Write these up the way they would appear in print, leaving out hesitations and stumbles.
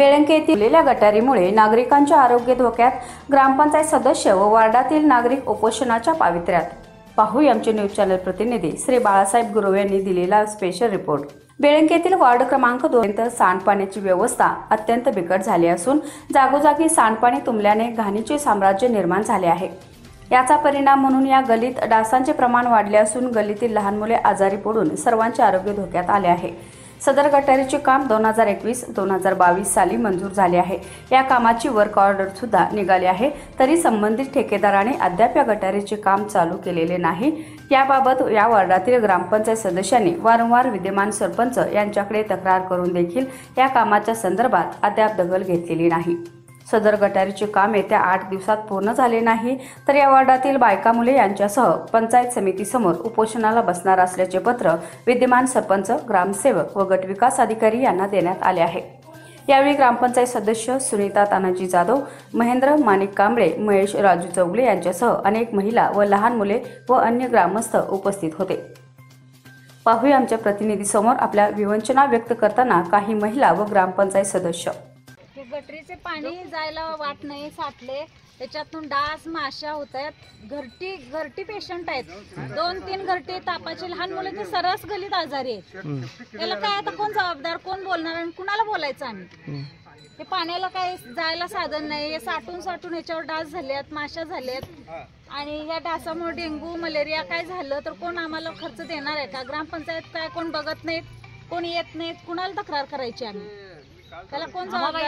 बेळंके येथील गटारीमुळे नागरिकांचे आरोग्य धोक्यात, ग्रामपंचायत सदस्य व वार्डातील नागरिक उपोषणाच्या पावित्र्यात। पाहूया आमचे न्यूज चॅनल प्रतिनिधी श्री बाळासाहेब गुरव यांनी दिलेला स्पेशल रिपोर्ट। बेळंके येथील वार्ड क्रमांक 2 सांडपाण्याची व्यवस्था अत्यंत बिकट झाली असून जागोजागी सांडपाणी तुंबल्याने घाणीचे साम्राज्य निर्माण झाले आहे। याचा परिणाम म्हणून या गलीत डासांचे प्रमाण वाढले असून गलीतील लहान मुले आजारी पडून सर्वांचे आरोग्य धोक्यात आले आहे। सदर गटारीचे काम 2021-2022 साली मंजूर झाले आहे। या कामाची वर्क ऑर्डर सुद्धा निघाली आहे, तरी संबंधित ठेकेदाराने अद्याप या गटारीचे काम चालू केलेले नाही। याबाबत या वार्डातील ग्रामपंचायत सदस्यांनी वारंवार विद्यमान सरपंच यांच्याकडे तक्रार करून देखील या कामाच्या संदर्भात अद्याप दखल घेतलेली नाही। सदर गटारीचे काम येत्या 8 दिवसात पूर्ण झाले नाही तर या वार्डातील बायका मुले यांच्यासह पंचायत समितीसमोर उपोषणाला बसणार असल्याचे पत्र विद्यमान सरपंच, ग्रामसेवक व गटविकास अधिकारी यांना देण्यात आले आहे। यावेळी ग्रामपंचायत सदस्य सुनीता तानाजी जाधव, महेंद्र माणिक कांबळे, महेश राजू चौगले यांच्यासह अनेक महिला व लहान मुले व अन्य ग्रामस्थ उपस्थित होते। पाहूया आमच्या प्रतिनिधीसमोर आपल्या विवंचना व्यक्त करताना काही महिला व ग्रामपंचायत सदस्य। गटरीचे पाणी जायला वाट नाही, साठले, त्याच्यातून डास माशा होत आहेत। घरटी पेशंट आहेत, 2-3 घरटी तापाचे लहान मुले ते सरस गलीत आजारी आहेत। याला काय आता कोण जबाबदार, कोण बोलणार आणि कुणाला बोलायचं आम्ही? हे पाण्याला काय जायला साधन नाही, हे साठून याच्यावर डास झालेत, माशा झालेत आणि या डासामुळे डेंग्यू, मलेरिया काय झालं तर कोण आम्हाला खर्च देणार आहे का? ग्रामपंचायत काय कोण बघत नाहीत, कोण येत नाहीत, कुणाला तक्रार करायची आम्ही? त्याला कोण जबाबदार?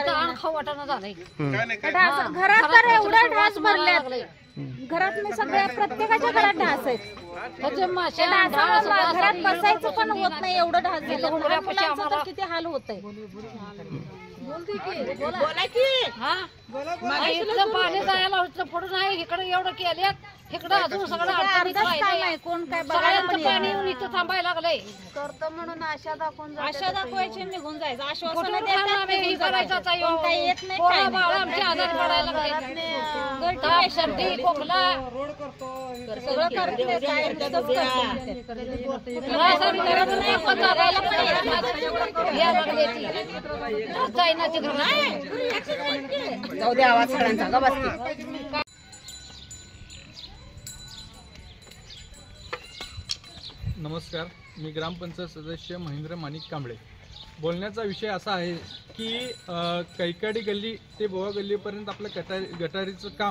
घरात तर एवढा डास भरल्यात, घरात मी सगळ्या प्रत्येकाच्या घरात डास आहेत। घरात बसायचं पण होत नाही, एवढं डास झालं। मुलांचं तर किती हाल होत आहे। पाणी जायला पडून आहे, इकडे एवढं केले, इकडे अजून सगळं कोण काय पाणी येऊन इथं थांबायला लागलंय। करतो म्हणून आशा दाखवायची, निघून जायचं। आश्वासन आजारी पडायला लागले, खोकला सगळं करते। जाऊ दे आवाज सगळ्यांचा ग बसते। नमस्कार, मी ग्रामपंचायत सदस्य महेंद्र माणिक कांबळे। बोलण्याचा विषय असा आहे की कैकाडी गल्ली ते बोवा गल्लीपर्यंत आपलं गटारीचं काम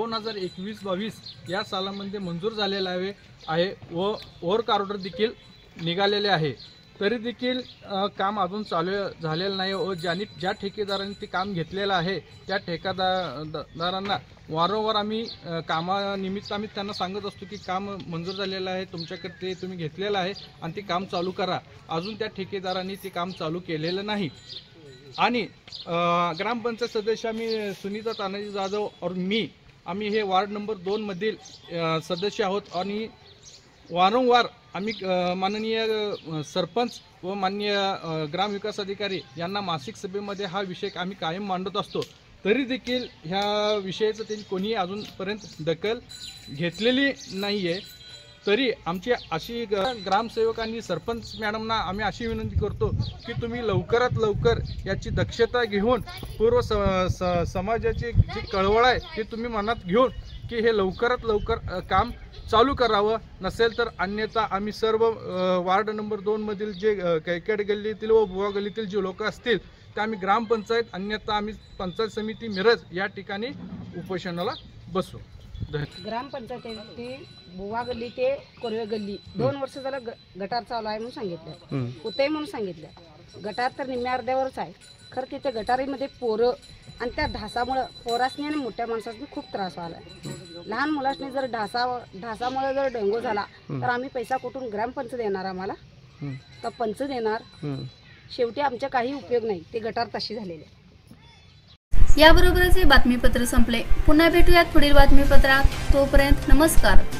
2021-22 या सालामध्ये मंजूर झालेलं आहे व वर्क ऑर्डर देखील निघालेले आहे। तरी देखील काम अजून चालू झालेलं नाही व ज्या ठेकेदारांनी ते काम घेतलेलं आहे त्या ठेकेदारांना वारंवार आम्ही कामानिमित्त आम्ही त्यांना सांगत असतो की काम मंजूर झालेलं आहे, तुमच्याकडे ते तुम्ही घेतलेलं आहे आणि ते काम चालू करा। अजून त्या ठेकेदारांनी ते काम चालू केलेलं नाही। आणि ग्रामपंचायत सदस्य आम्ही सुनीता तानाजी जाधव और आम्ही हे वार्ड नंबर 2 मधील सदस्य आहोत आणि वारंवार आम्ही माननीय सरपंच व माननीय ग्रामविकास अधिकारी यांना मासिक सभेमध्ये हा विषय आम्ही कायम मांडत असतो, तरी देखील ह्या विषयाचं त्यांनी कोणी अजूनपर्यंत दखल घेतलेली नाही आहे। तरी आमची अशी ग्रामसेवकांनी सरपंच मॅडमना आम्ही अशी विनंती करतो की तुम्ही लवकरात लवकर याची दक्षता घेऊन पूर्व समाजाची जी कळवळ आहे ती तुम्ही मनात घेऊन की हे लवकरात लवकर काम चालू करावं, नसेल तर अन्यथा आम्ही सर्व वार्ड नंबर 2 मधील जे कैकाडी गल्लीतील व बुवा गल्लीतील जे लोक असतील ते आम्ही ग्रामपंचायत, अन्यथा आम्ही पंचायत समिती मिरज या ठिकाणी उपोषणाला बसू। ग्रामपंचायत बुवा गल्ली ते कोरवे गल्ली 2 वर्ष झालं गटार चालू आहे म्हणून सांगितलं होते, म्हणून सांगितलं। गटार तर निम्म्या अर्ध्यावरच आहे, खरं तिथे गटारीमध्ये पोरं आणि त्या ढासामुळे पोरासनी आणि मोठ्या माणसासनी खूप त्रास व्हायला। लहान मुलासनी जर ढासामुळे जर डेंगू झाला तर आम्ही पैसा कुठून ग्रामपंच देणार? आम्हाला का पंच देणार? शेवटी आमच्या काही उपयोग नाही, ते गटार तशी झालेले। याबरोबरच हे बातमीपत्र संपले। पुन्हा भेटूयात पुढील बातमीपत्रात, तोपर्यंत नमस्कार।